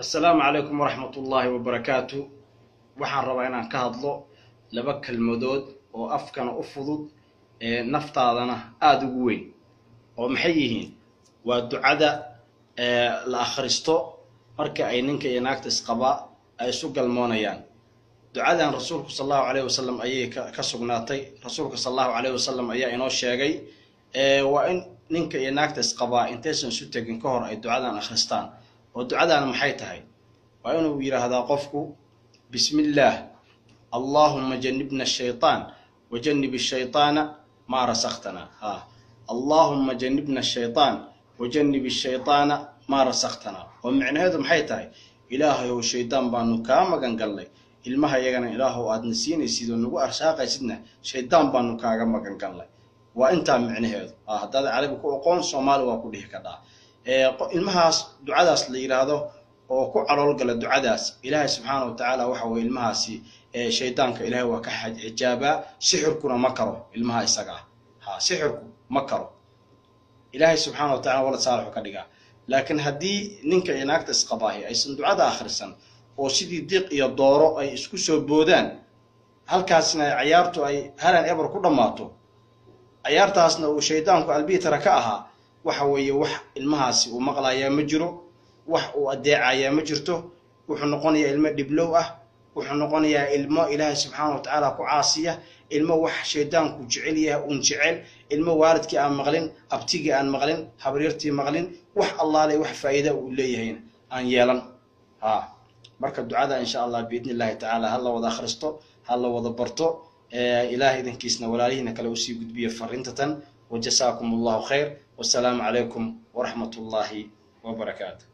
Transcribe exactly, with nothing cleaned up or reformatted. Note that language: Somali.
السلام عليكم ورحمة الله وبركاته. waxaan rabaa inaan ka hadlo laba kalmadood oo afkana u fudud ee naftaadana aad ugu weyn oo maxay yihiin waa ducada ee la akhristo marka ay ninka iyo naagta isqaba ay isu galmoonayaan. ducadan rasuulku sallallahu alayhi wasallam ayay ka sugnaatay. rasuulku sallallahu alayhi wasallam ayaa inoo sheegay ee waa in ninka iyo naagta isqaba intaysan isu tagin ka hor ay ducadan akhristaan. oo ducadan maxay tahay? waa inuu yiraahdaa qofku بسم الله اللهم جنبنا الشيطان وجنب الشيطان ما رزقتنا. ها اللهم جنبنا الشيطان وجنب الشيطان ما رزقتنا. ومعنى هذا محيطه إلهي هو الشيطان بانو كاما قال لي المها يغنى إلهي واد نسيني سيدو نقو أرساقا سيدنا شيطان بانو كاما قال لي وانت معنى هذا اه هذا عربي كون صومالي وكله كذا المها دعاء لي هذا oo ku calool gala ducadaas Ilaahay subhanahu wa ta'ala waxa uu ilmahaasi ee shaytaanka Ilaahay waa ka xajaaba sixirkuna ma karo ilmaha isaga ha sixirku ma karo Ilaahay subhanahu wa ta'ala wala saalax ka dhiga. laakiin hadii ninka iyo naagta isqabaahi aysan ducada akhrisan oo sidii diiq iyo dooro ay isku soo boodaan halkaasna ciyaartu ay halan eber ku dhamaato ciyaartaasna uu shaytaanku albiitara ka aha waxa weeye wax ilmahaasi uu maqlaaya ma jiro wax uu adeecaya ma jirto wuxuu noqonayaa ilmo diblow ah wuxuu noqonayaa ilmo Ilaahay subhanahu wa ta'ala ku caasiya ilmo wax shaydaanku jecel yahay un jecel ilmo waalidkii aan maqlin abtigii aan maqlin habaryartii maqlin wax Allah leh wax faa'iido uu leeyahay aan yeelan. ha marka ducada insha Allah biidnillaahi ta'ala hal wada akhristo hal wada barto ee Ilaahay idinkiisna walaalihiina kale u sii gudbiyo fariintatan wajazaakumullahu khayr wasalaamu alaykum wa rahmatullahi wa barakatuh.